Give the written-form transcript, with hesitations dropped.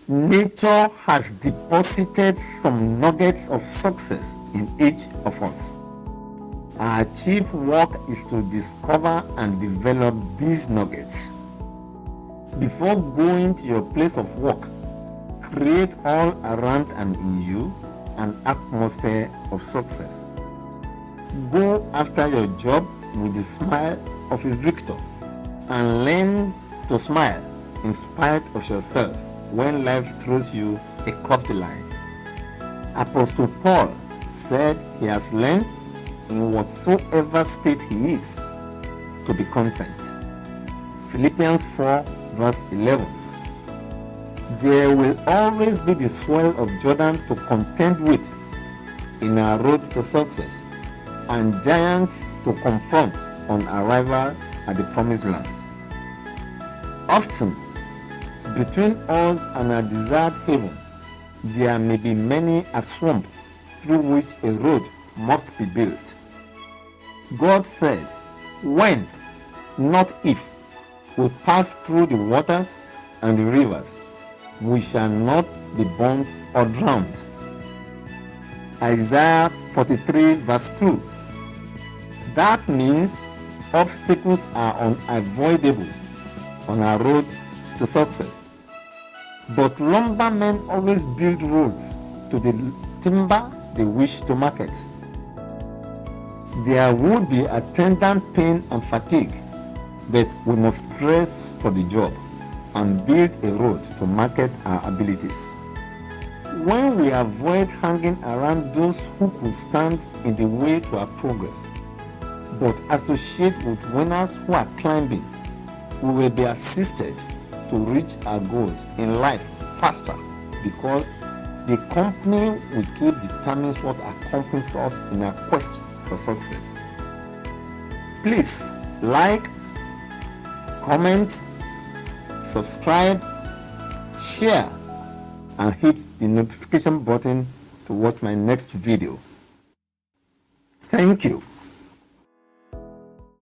Nature has deposited some nuggets of success in each of us. Our chief work is to discover and develop these nuggets. Before going to your place of work, create all around and in you an atmosphere of success. Go after your job with the smile of a victor and learn to smile in spite of yourself when life throws you a curved line. Apostle Paul said he has learned in whatsoever state he is to be content. Philippians 4 verse 11. There will always be the swell of Jordan to contend with in our roads to success and giants to confront on arrival at the promised land. Often, between us and our desired haven, there may be many a swamp through which a road must be built. God said, when, not if, we pass through the waters and the rivers, we shall not be burnt or drowned. Isaiah 43 verse 2. That means obstacles are unavoidable on our road to success. But lumbermen always build roads to the timber they wish to market. There would be attendant pain and fatigue, but we must press for the job and build a road to market our abilities. When we avoid hanging around those who could stand in the way to our progress, but associate with winners who are climbing, we will be assisted to reach our goals in life faster, because the company we keep determines what accompanies us in our quest for success. Please like, comment, subscribe, share, and hit the notification button to watch my next video. Thank you.